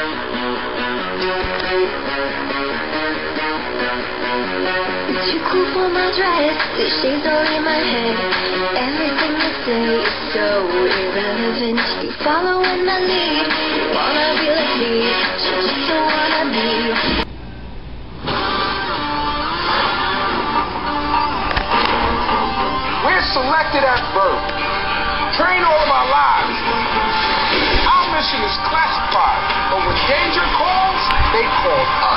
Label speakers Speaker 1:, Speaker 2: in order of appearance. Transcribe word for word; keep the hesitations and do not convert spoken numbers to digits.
Speaker 1: Too cool for my dress, these shades all in my head. Everything you say is so irrelevant. You follow in my lead, you wanna be like me, you just don't wanna be.
Speaker 2: We're selected at birth, trained all of our lives. Our mission is classified, but when danger calls, they call us.